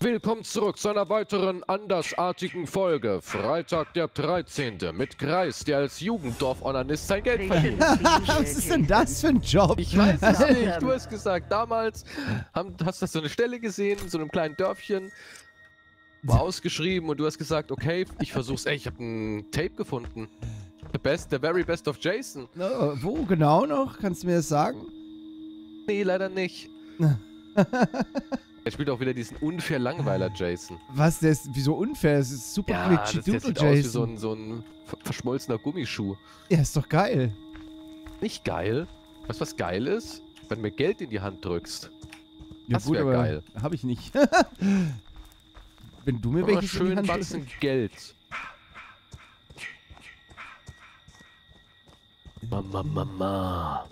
Willkommen zurück zu einer weiteren andersartigen Folge. Freitag der 13. mit Kreis, der als Jugenddorf-Onanist sein Geld verdient. Was ist denn das für ein Job? Ich weiß es nicht. Du hast gesagt, damals hast du so eine Stelle gesehen, in so einem kleinen Dörfchen, war ausgeschrieben und du hast gesagt, okay, ich versuch's. Ey, ich habe ein Tape gefunden. The very best of Jason. Oh, wo genau noch? Kannst du mir das sagen? Nee, leider nicht. Er spielt auch wieder diesen unfair Langweiler Jason. Was, der ist wieso unfair? Das ist super Ja, glitchy der sieht Jason. aus wie so ein verschmolzener Gummischuh. Ja, ist doch geil. Nicht geil. Weißt du, was geil ist? Wenn du mir Geld in die Hand drückst. Ja, Das wäre geil. Hab ich nicht. Wenn du mir Aber welches in die schön Hand Batzen drückst. Geld. Mama.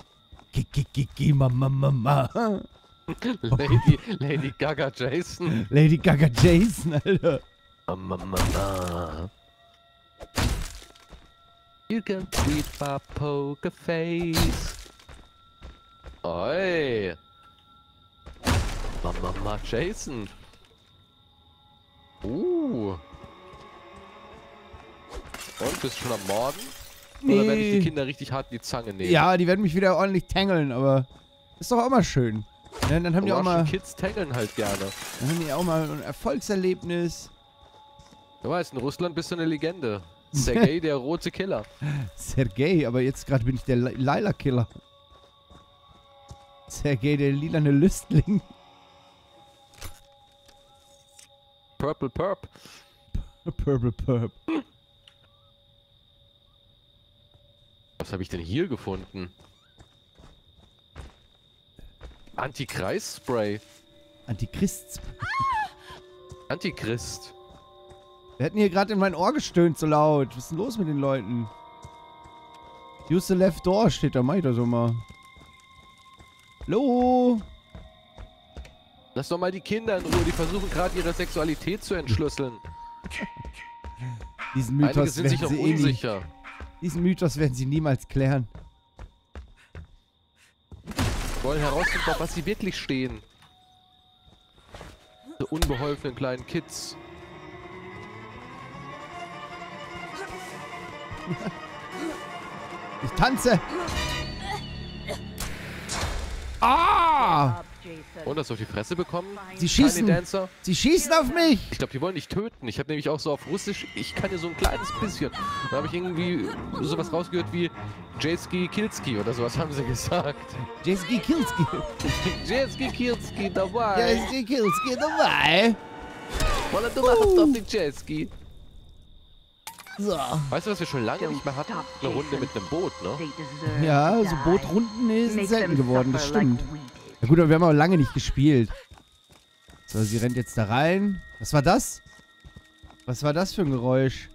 Mama. Lady Gaga Jason. Lady Gaga Jason, Alter. Mama. You can tweet my poker face. Oi. Mama Jason. Und bist du schon am Morden? Nee. Oder werde ich die Kinder richtig hart in die Zange nehmen? Ja, die werden mich wieder ordentlich tangeln, aber ist doch auch mal schön. Ja, dann haben die auch mal, Kids tangeln halt gerne. dann haben die auch mal ein Erfolgserlebnis. Du weißt, in Russland bist du eine Legende. Sergei, der rote Killer. Sergei, aber jetzt gerade bin ich der Lila-Killer. Sergei, der lilane Lüstling. Purple Perp. Purple Purp. Was habe ich denn hier gefunden? Anti-Kreis-Spray. Antichrist. Antichrist. Wir hätten hier gerade in mein Ohr gestöhnt so laut. Was ist denn los mit den Leuten? Use the left door steht da, mach ich das so mal. Hallo? Lass doch mal die Kinder in Ruhe, die versuchen gerade ihre Sexualität zu entschlüsseln. Diesen Einige Mythos sind sich werden noch sie eh nie, unsicher. diesen Mythos werden sie niemals klären. Wollen herausfinden, auf was sie wirklich stehen. Die unbeholfenen kleinen Kids. Ich tanze! Ah! Und hast du auf die Fresse bekommen? Sie schießen! Tiny Dancer? Sie schießen auf mich! Ich glaube, die wollen dich töten. Ich habe nämlich auch so auf Russisch, ich kann ja so ein kleines bisschen. Da habe ich irgendwie sowas rausgehört wie Jetski Kilski oder sowas haben sie gesagt. Jetski Kilski! Jetski Kilski, dabei. Jetski Kilski dabei! Wolle du machst auf den Jetski. So. Weißt du, was wir schon lange nicht mehr hatten? Eine Runde mit einem Boot, ne? Ja, so Bootrunden sind selten geworden, das stimmt. Ja gut, aber wir haben auch lange nicht gespielt. So, sie rennt jetzt da rein. Was war das? Was war das für ein Geräusch?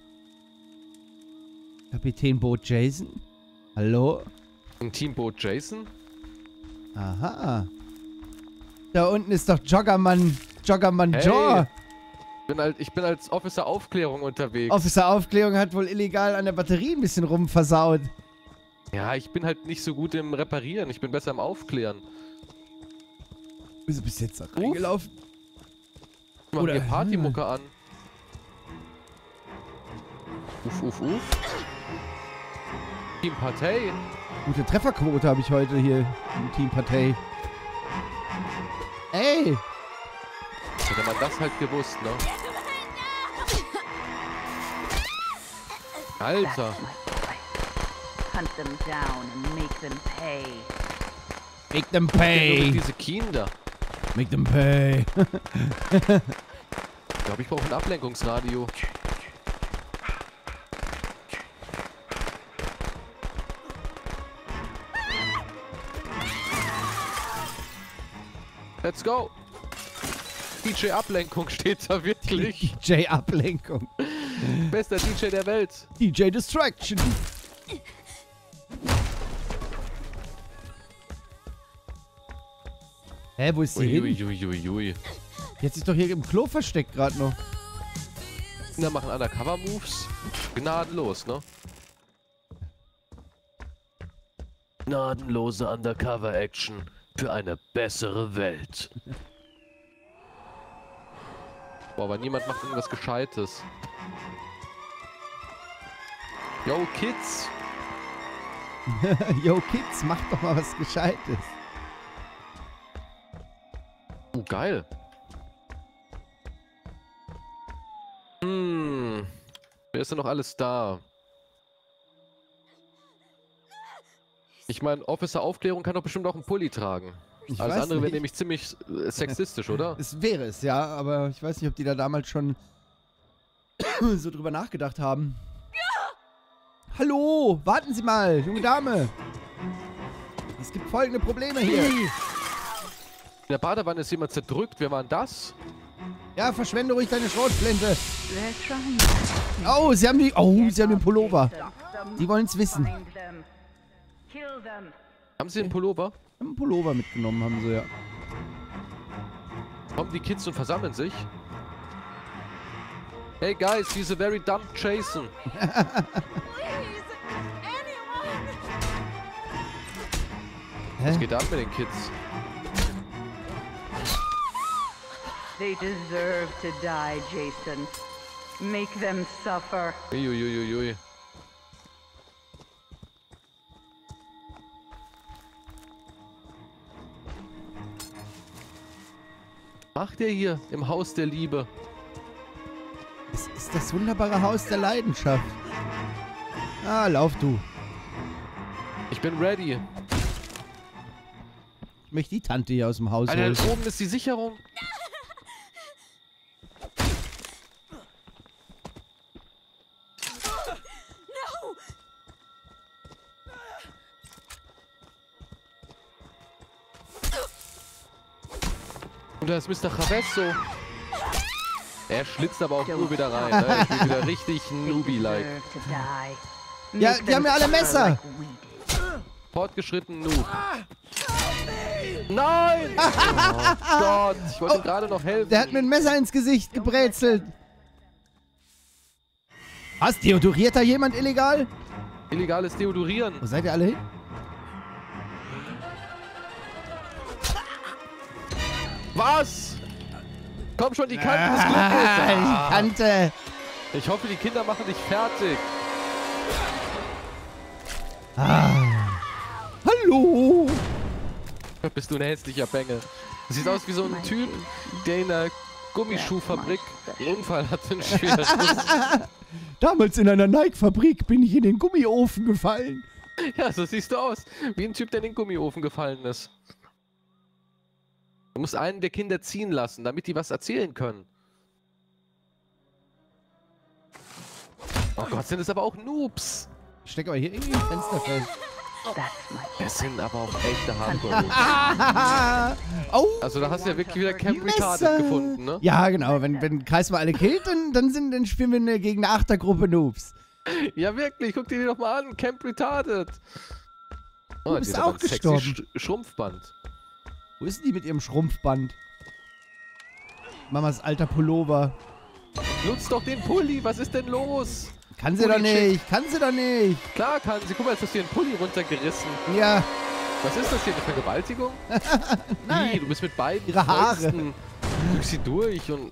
Kapitän Boot Jason? Hallo? Ein Teamboot Jason? Aha. Da unten ist doch Joggermann. Joggermann Hey. Jaw. Ich bin als Officer Aufklärung unterwegs. Officer Aufklärung hat wohl illegal an der Batterie ein bisschen rumversaut. Ja, ich bin halt nicht so gut im Reparieren. Ich bin besser im Aufklären. Wieso bist du jetzt da reingelaufen? Mach Oder- mir Partymucke an. Uff. Team Partei. Gute Trefferquote habe ich heute hier im Team Partei. Ey! Hätte man das halt gewusst, ne? Alter. Hunt them down and make them pay. Make them Nur pay! diese Kinder. Make them pay! Ich glaube, ich brauche ein Ablenkungsradio. Let's go. DJ Ablenkung steht da wirklich. DJ Ablenkung. Bester DJ der Welt. DJ Distraction. Hä, wo ist sie hin? Uiuiuiui. Jetzt ist doch hier im Klo versteckt gerade noch. Kinder machen Undercover-Moves. Gnadenlos, ne? Gnadenlose Undercover-Action für eine bessere Welt. Boah, aber niemand macht irgendwas Gescheites. Yo, Kids! Yo, Kids, macht doch mal was Gescheites. Oh, geil. Wer ist denn noch alles da? Ich meine, Officer Aufklärung kann doch bestimmt auch einen Pulli tragen. Ich Alles weiß andere wäre nicht. nämlich ziemlich sexistisch, oder? Es wäre es, ja, aber ich weiß nicht, ob die da damals schon so drüber nachgedacht haben. Hallo, warten Sie mal, junge Dame. Es gibt folgende Probleme hier. In der Badewanne ist jemand zerdrückt. Wer war denn das? Ja, verschwende ruhig deine Schrotflinte. They're trying. Oh, sie haben die. Oh, sie haben den Pullover. Die wollen es wissen. Find them. Kill them. Haben sie einen Pullover? Haben einen Pullover mitgenommen, haben sie ja. Kommen die Kids und versammeln sich? Hey guys, he's a very dumb Jason. Was Hä? geht ab mit den Kids? They deserve to die, Jason. Make them suffer. Uiuiuiui. Macht ihr hier im Haus der Liebe? Es ist das wunderbare Haus der Leidenschaft. Ah, lauf du. Ich bin ready. Ich möchte die Tante hier aus dem Haus Alter, holen. da oben ist die Sicherung. Und da ist Mr. Travesso. Er schlitzt aber auch nur wieder rein. Ne? Ich bin wieder richtig They Newbie-like. deserve to die. Ja, Make die haben them ja alle suffer Messer. like we did. Fortgeschritten Noob. Nein! Oh Gott, ich wollte ihm gerade noch helfen. Der hat mir ein Messer ins Gesicht gebrezelt. Was? Deodoriert da jemand illegal? Illegales Deodorieren. Wo seid ihr alle hin? Was? Komm schon, die Kante des Glückes. Die Kante. Ich hoffe, die Kinder machen dich fertig. Hallo. Bist du ein hässlicher Bengel. Du siehst aus wie so ein Typ, der in einer Gummischuhfabrik einen Unfall hatte. Einen schweren Schuss. Damals in einer Nike-Fabrik bin ich in den Gummiofen gefallen. Ja, so siehst du aus. Wie ein Typ, der in den Gummiofen gefallen ist. Du musst einen der Kinder ziehen lassen, damit die was erzählen können. Oh Gott, sind es aber auch Noobs. Ich stecke aber hier irgendwie im Fenster fest. That's my Das sind aber auch echte Hardcore-Noobs. Oh, Also da hast du ja wirklich wieder Camp Messer. Retarded gefunden, ne? Ja, genau. Wenn Kreis mal alle killt, dann spielen wir gegen eine Achtergruppe Noobs. Ja, wirklich. Guck dir die doch mal an. Camp Retarded. Oh, Du bist die hat aber auch ein sexy gestorben. Schrumpfband. Wo ist denn die mit ihrem Schrumpfband? Mamas alter Pullover. Nutzt doch den Pulli. Was ist denn los? Kann sie doch Pulli-Chick. nicht. Kann sie doch nicht. Klar kann sie. Guck mal, jetzt hast du den Pulli runtergerissen. Ja. Was ist das hier, eine Vergewaltigung? Nein. Wie, du bist mit beiden Ihre Haare. Fäusten, drückst sie durch und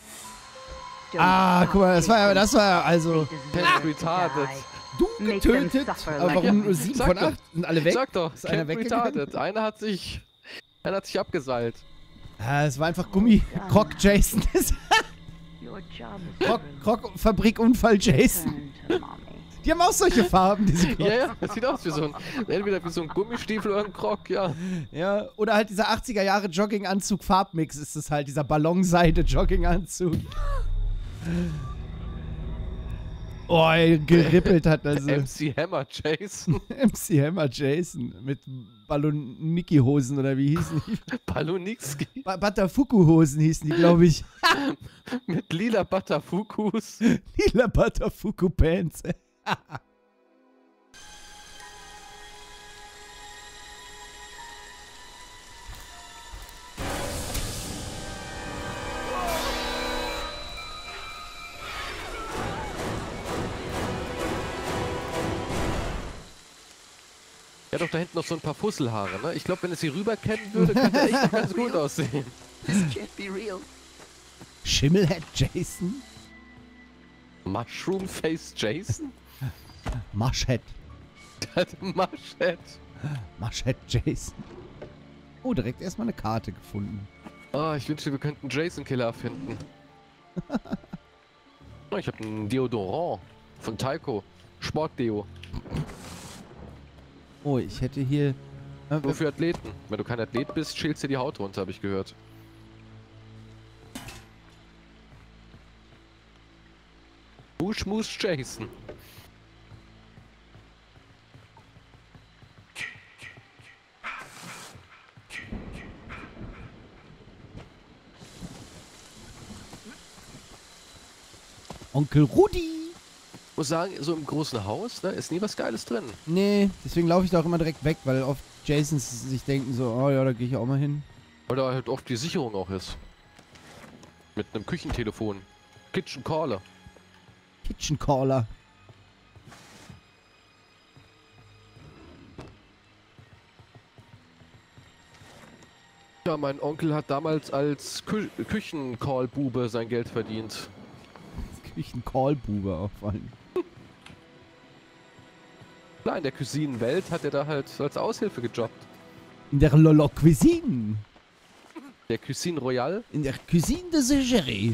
Ah, guck mal, das war also Camp Retarded. du Make them getötet. suffer Aber like warum nur 7 Sag von doch. 8? Sind alle weg? Sag doch, Ist einer Camp weggegangen? Retarded. Einer hat sich abgeseilt. Ah, es war einfach Gummi. Krog Jason. Your job is to Krog-Fabrikunfall Jason. return to mommy. Die haben auch solche Farben, diese Krog. Ja, ja, das sieht aus wie so ein, entweder wie so ein Gummistiefel oder ein Krog, ja. Ja, oder halt dieser 80er Jahre Jogginganzug Farbmix ist es halt, dieser Ballonseide Jogginganzug. Oh, ey, gerippelt hat also MC Hammer Jason. MC Hammer Jason mit Balloniki-Hosen oder wie hießen die? Balonixki Batafuku-Hosen hießen die, glaube ich. mit lila Batafukus. Lila Batafuku-Pants. Ja, doch da hinten noch so ein paar Fusselhaare, ne? Ich glaube, wenn es hier rüber kennen würde, könnte er echt noch ganz gut aussehen. This can't be real. Schimmelhead Jason? Mushroom Face Jason? Mushhead. Mushhead. Mushhead Jason. Oh, direkt erstmal eine Karte gefunden. Oh, ich wünschte, wir könnten Jason-Killer finden. Oh, ich habe einen Deodorant von Tyco. Sportdeo. Oh, ich hätte hier... Nur für Athleten. Wenn du kein Athlet bist, schälst dir die Haut runter, habe ich gehört. Bushmoose Jason. Onkel Rudi. Ich muss sagen, so im großen Haus, ne, ist nie was Geiles drin. Nee, deswegen laufe ich da auch immer direkt weg, weil oft Jasons sich denken so, oh ja, da gehe ich auch mal hin. Weil da halt oft die Sicherung auch ist. Mit einem Küchentelefon. Kitchen Caller. Kitchen Caller. Ja, mein Onkel hat damals als Küchen-Call-Bube sein Geld verdient. Küchen-Call-Bube auch vor allem. Klar, in der Cuisine-Welt hat er da halt als Aushilfe gejobbt. In der Lolo Cuisine. Der Cuisine Royale. In der Cuisine de Segérie.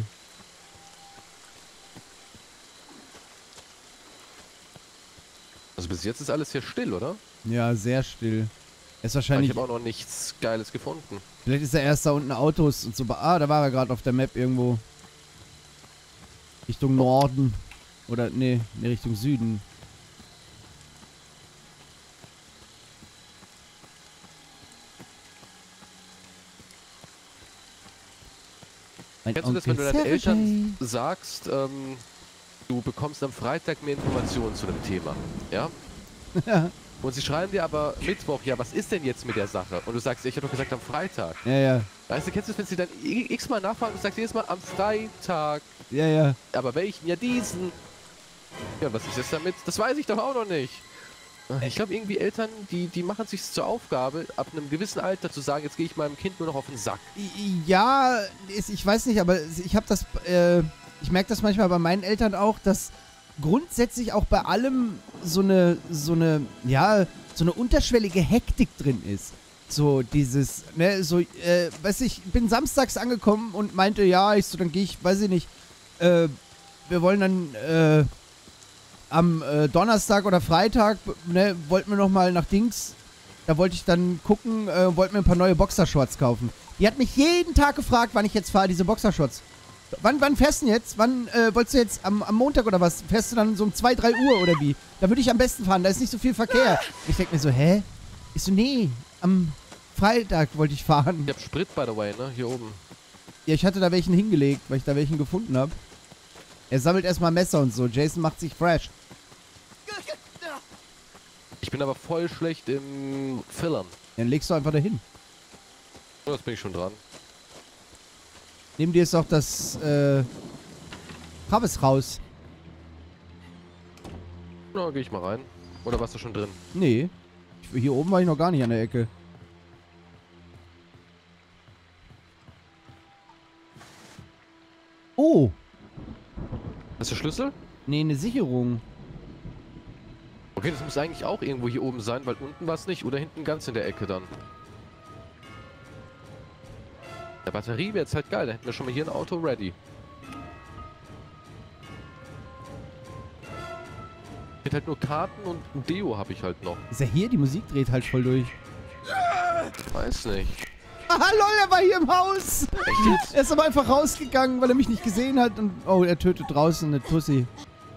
Also bis jetzt ist alles hier still, oder? Ja, sehr still. Er ist Aber wahrscheinlich... ich habe auch noch nichts Geiles gefunden. Vielleicht ist er erst da unten Autos und so. Ah, da war er gerade auf der Map irgendwo. Richtung Norden. Oder, nee, Richtung Süden. Kennst du das, wenn du deinen Eltern sagst, du bekommst am Freitag mehr Informationen zu dem Thema, ja? Ja. Und sie schreiben dir aber Mittwoch, ja, was ist denn jetzt mit der Sache? Und du sagst, ich habe doch gesagt am Freitag. Ja, ja. Weißt du, kennst du das, wenn sie dann x-mal nachfragen und du sagst jedes Mal am Freitag. Ja, ja. Aber welchen? Ja, diesen. Ja, was ist jetzt damit? Das weiß ich doch auch noch nicht. Ich glaube, irgendwie Eltern, die machen sich zur Aufgabe, ab einem gewissen Alter zu sagen, jetzt gehe ich meinem Kind nur noch auf den Sack. Ja, ich weiß nicht, aber ich habe das, ich merke das manchmal bei meinen Eltern auch, dass grundsätzlich auch bei allem so eine unterschwellige Hektik drin ist. So dieses, ne, so, weiß ich bin samstags angekommen und meinte, ja, dann gehe ich, weiß ich nicht, wir wollen dann, am Donnerstag oder Freitag, ne, wollten wir nochmal nach Dings, da wollte ich dann gucken, wollten mir ein paar neue Boxershorts kaufen. Die hat mich jeden Tag gefragt, wann ich jetzt fahre, diese Boxershorts. Wann fährst du denn jetzt? Wann wolltest du jetzt am Montag oder was? Fährst du dann so um 2, 3 Uhr oder wie? Da würde ich am besten fahren, da ist nicht so viel Verkehr. Ich denke mir so, hä? Ich so, nee, am Freitag wollte ich fahren. Ich hab Sprit, by the way, ne, hier oben. Ja, ich hatte da welchen hingelegt, weil ich da welchen gefunden habe. Er sammelt erstmal Messer und so. Jason macht sich fresh. Ich bin aber voll schlecht im Fillern. Dann legst du einfach dahin. Oh, jetzt bin ich schon dran. Neben dir ist auch das, Travis raus. Na, geh ich mal rein. Oder warst du schon drin? Nee. Hier oben war ich noch gar nicht an der Ecke. Oh! Hast du Schlüssel? Nee, eine Sicherung. Okay, das muss eigentlich auch irgendwo hier oben sein, weil unten war es nicht. Oder hinten ganz in der Ecke dann. Der Batterie wäre jetzt halt geil. Da hätten wir schon mal hier ein Auto ready. Ich hätte halt nur Karten und ein Deo habe ich halt noch. Ist er hier? Die Musik dreht halt voll durch. Weiß nicht. Ah, lol, er war hier im Haus! Echt jetzt? Er ist aber einfach rausgegangen, weil er mich nicht gesehen hat und... Oh, er tötet draußen eine Tussi.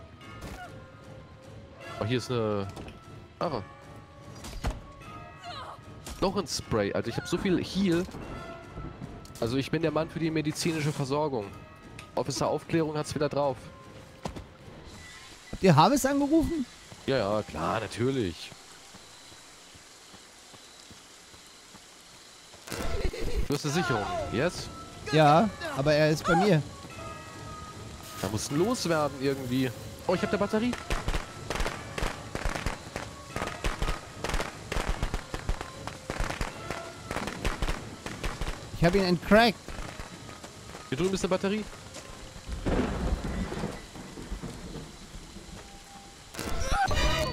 Oh, hier ist eine... Ah. Noch ein Spray. Also ich habe so viel Heal. Also ich bin der Mann für die medizinische Versorgung. Officer Aufklärung hat's wieder drauf. Habt ihr Harvest angerufen? Ja, ja, klar, natürlich. Du hast eine Sicherung, yes? Ja, aber er ist bei mir. Da muss loswerden irgendwie. Oh, ich habe eine Batterie. Ich habe ihn entcrackt. Hier drüben ist eine Batterie.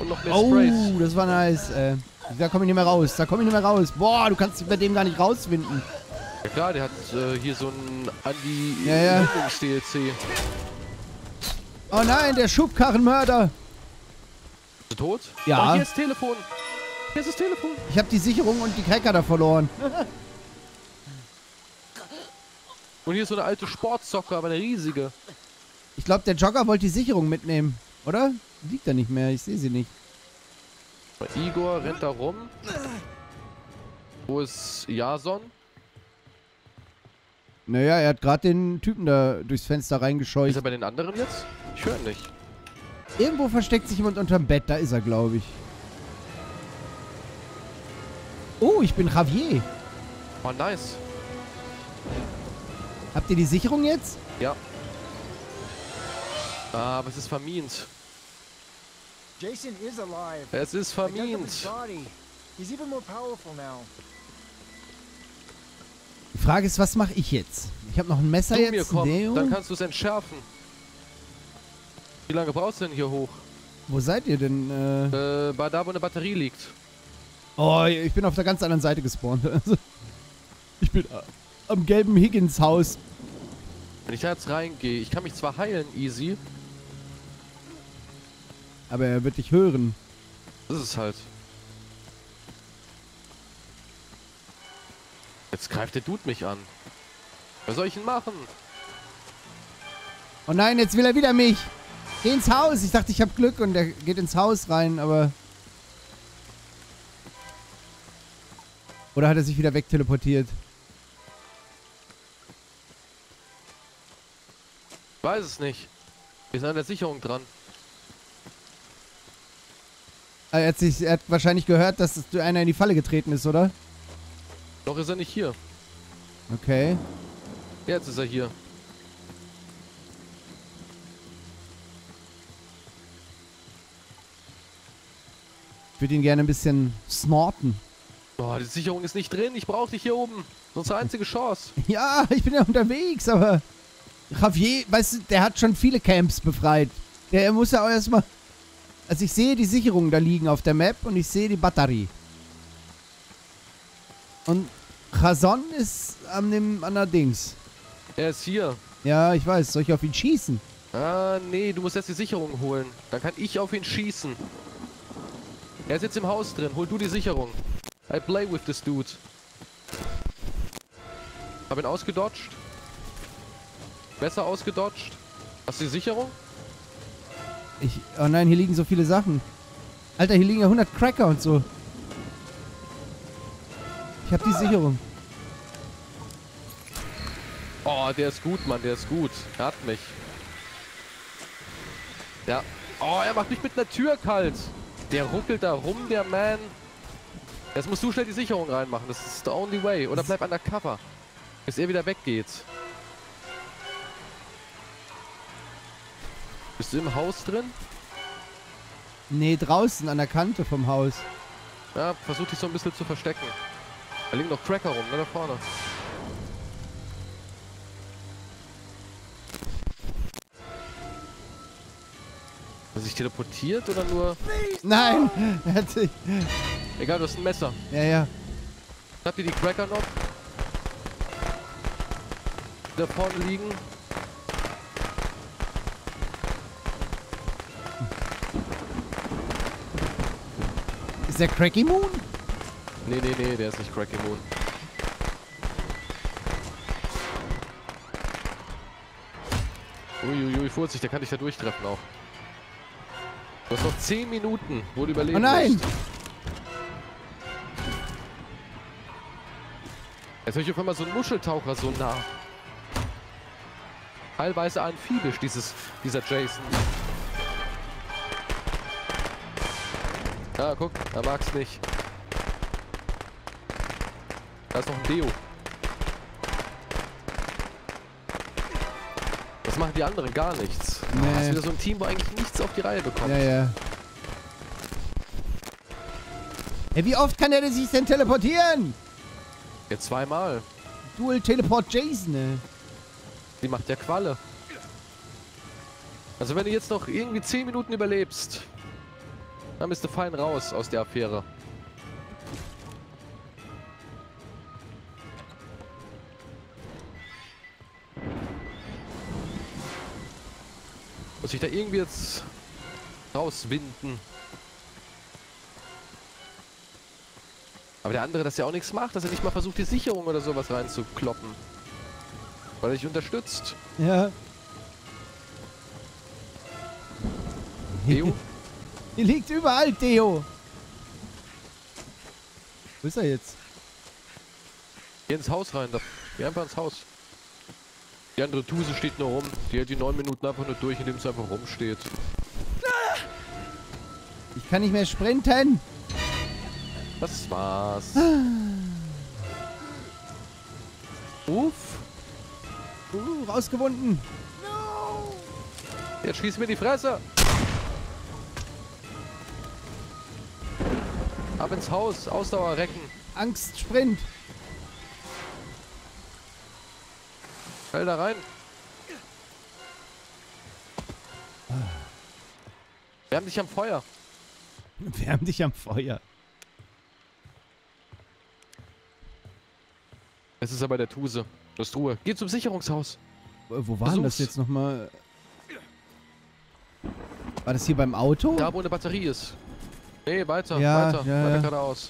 Und noch mehr Sprays. Oh, das war nice. Da komme ich nicht mehr raus. Da komme ich nicht mehr raus. Boah, du kannst dich bei dem gar nicht rausfinden. Ja klar, der hat hier so ein Ja. Anti-DLC. Oh nein, der Schubkarrenmörder. Bist du tot? Ja. Oh, hier ist das Telefon. Hier ist das Telefon. Ich habe die Sicherung und die Cracker da verloren. Und hier ist so eine alte Sportsocke, aber eine riesige. Ich glaube, der Jogger wollte die Sicherung mitnehmen. Oder? Die liegt da nicht mehr. Ich sehe sie nicht. Igor rennt da rum. Wo ist Jason? Naja, er hat gerade den Typen da durchs Fenster Ist reingescheucht. er bei den anderen jetzt? Ich höre ihn nicht. Irgendwo versteckt sich jemand unterm Bett. Da ist er, glaube ich. Oh, ich bin Javier. Oh, nice. Habt ihr die Sicherung jetzt? Ja. Ah, aber es ist vermint. Jason is alive. Es ist I dug up his vermint. body. He's even more powerful now. Die Frage ist, was mache ich jetzt? Ich habe noch ein Messer Zu mir jetzt. kommen, Neo. dann kannst du es entschärfen. Wie lange brauchst du denn hier hoch? Wo seid ihr denn? Bei da, wo eine Batterie liegt. Oh, ich bin auf der ganz anderen Seite gespawnt. Also, ich bin am gelben Higgins-Haus. Wenn ich da jetzt reingehe, ich kann mich zwar heilen, easy. Aber er wird dich hören. Das ist es halt. Jetzt greift der Dude mich an. Was soll ich denn machen? Oh nein, jetzt will er wieder mich. Geh ins Haus. Ich dachte, ich habe Glück und er geht ins Haus rein, aber... Oder hat er sich wieder wegteleportiert? Ich weiß es nicht. Wir sind an der Sicherung dran. Er hat wahrscheinlich gehört, dass einer in die Falle getreten ist, oder? Noch ist er nicht hier. Okay. Jetzt ist er hier. Ich würde ihn gerne ein bisschen snorten. Boah, die Sicherung ist nicht drin. Ich brauche dich hier oben. Das ist unsere einzige Chance. Ja, ich bin ja unterwegs, aber... Javier, weißt du, der hat schon viele Camps befreit. Der muss ja auch erstmal... Also ich sehe die Sicherungen da liegen auf der Map und ich sehe die Batterie. Und Jason ist an der Dings. Er ist hier. Ja, ich weiß. Soll ich auf ihn schießen? Ah, nee, du musst erst die Sicherung holen. Dann kann ich auf ihn schießen. Er ist jetzt im Haus drin. Hol du die Sicherung. I play with this dude. Hab ihn ausgedodged. Besser ausgedodged. Hast du die Sicherung? Oh nein, hier liegen so viele Sachen. Alter, hier liegen ja 100 Cracker und so. Ich hab die Sicherung. Oh, der ist gut, Mann, der ist gut. Er hat mich. Ja. Oh, er macht mich mit einer Tür kalt. Der ruckelt da rum, der Man. Jetzt musst du schnell die Sicherung reinmachen. Das ist the only way. Oder bleib undercover. Bis er wieder weggeht. Bist du im Haus drin? Nee, draußen an der Kante vom Haus. Ja, versuch dich so ein bisschen zu verstecken. Da liegen noch Cracker rum, ne, da vorne. Hat er sich teleportiert oder nur... Nein! Er hat sich... Egal, du hast ein Messer. Ja, ja. Habt ihr die Cracker noch? Die da vorne liegen. Ist der Cracky Moon? Nee, nee, nee, der ist nicht Cracky Moon. Uiuiui, Vorsicht, der kann dich da durchtreffen auch. Du hast noch 10 Minuten, wo du überleben Oh nein! musst. Jetzt höre ich auf einmal so einen Muscheltaucher so nah. Teilweise amphibisch, dieser Jason. Ja, guck, er mag's nicht. Da ist noch ein Deo. Was machen die anderen? Gar nichts. Nee. Das ist wieder so ein Team, wo eigentlich nichts auf die Reihe bekommt. Ja, ja. Hey, wie oft kann der sich denn teleportieren? Jetzt zweimal. Dual Teleport Jason, ey. Die macht ja Qualle. Also wenn du jetzt noch irgendwie 10 Minuten überlebst, Dann bist du fein raus aus der Affäre. Muss ich da irgendwie jetzt rauswinden. Aber der andere, dass er auch nichts macht, dass er nicht mal versucht, die Sicherung oder sowas reinzukloppen. Weil er dich unterstützt. Ja. Theo? Hier liegt überall Theo. Wo ist er jetzt? Geh ins Haus rein. Geh einfach ins Haus. Die andere Tuse steht nur rum. Die hält die 9 Minuten einfach nur durch, indem sie einfach rumsteht. Ich kann nicht mehr sprinten. Das war's. Uff. Rausgewunden. Jetzt schieß mir die Fresse. Ab ins Haus. Ausdauer recken. Angst, Sprint. Schnell da rein. Wir haben dich am Feuer. Wir haben dich am Feuer. Es ist aber der Tuse. Du hast Ruhe. Geh zum Sicherungshaus. Wo war denn das Versuch's. jetzt nochmal? War das hier beim Auto? Da, wo eine Batterie ist. Nee, weiter, Ja, weiter. ja, Weiter ja. geradeaus.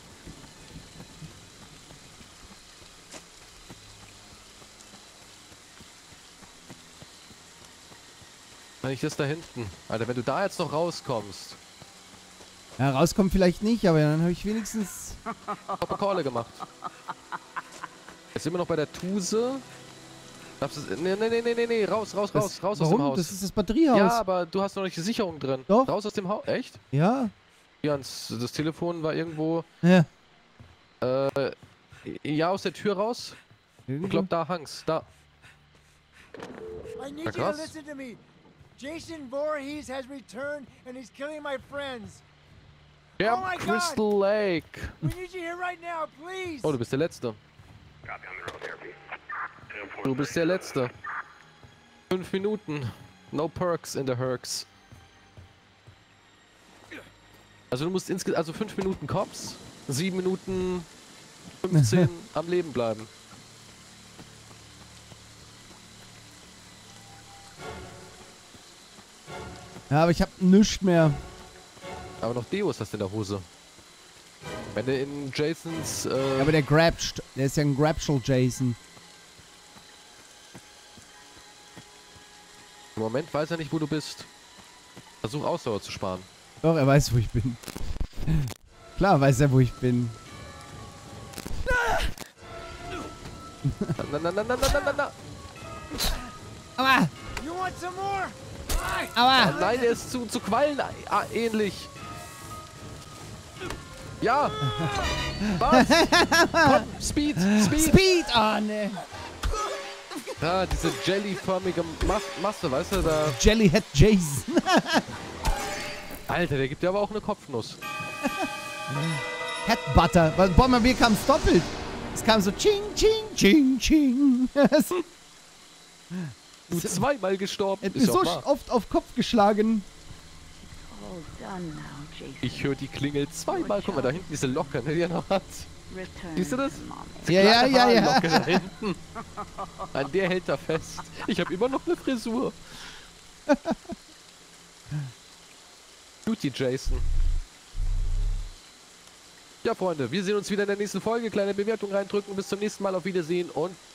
Wenn ich das da hinten. Alter, wenn du da jetzt noch rauskommst. Ja, rauskommen vielleicht nicht, aber dann habe ich wenigstens... Protokolle gemacht. Jetzt sind wir noch bei der Tuse. Darfst du... Nee, raus aus dem Warum? Haus. Das ist das Batteriehaus. Ja, aber du hast noch nicht die Sicherung drin. Doch. Raus aus dem Haus. Echt? Ja. Jans, das Telefon war irgendwo... Ja. Ja, aus der Tür raus. Ich glaub, da hangs. Da. I need Na you to krass. listen to me. Jason Voorhees has returned and he's killing my friends. Ja, Oh my God. Crystal Lake. We need you here right now, please. Oh, du bist der Letzte. Du bist der Letzte. 5 Minuten. No perks in the Herks. Also du musst insgesamt, also 5 Minuten Cops, 7 Minuten 15 am Leben bleiben. Ja, aber ich habe nichts mehr. Aber noch Deos hast du in der Hose. Wenn du in Jasons, Ja, aber der grabscht. Der ist ja ein Grabschel Jason. im Moment weiß er nicht, wo du bist. Versuch Ausdauer zu sparen. Doch, er weiß, wo ich bin. Klar weiß er, wo ich bin. Na. Aua! You want some more? Aua! Nein, er ist zu Quallen ähnlich. Ja. Was? Komm, Speed. Speed! Oh, ne. Ja, diese jellyförmige Masse, weißt du, da... Jellyhead Jason. Alter, der gibt dir aber auch eine Kopfnuss. Headbutter. Boah, bei mir kam es doppelt. Es kam so ching, ching, ching, ching. Du zweimal gestorben. Er hat Ist mir ja so auch wahr. oft auf Kopf geschlagen. All done now, Jason. Ich höre die Klingel zweimal. Guck mal, da hinten diese Locke, ne, die er noch hat. Return Siehst du das? to mommy. Diese Ja, kleine ja. Haarlocke da hinten. An der hält er fest. Ich habe immer noch eine Frisur. Duty Jason. Ja, Freunde, wir sehen uns wieder in der nächsten Folge. Kleine Bewertung reindrücken. Bis zum nächsten Mal. Auf Wiedersehen und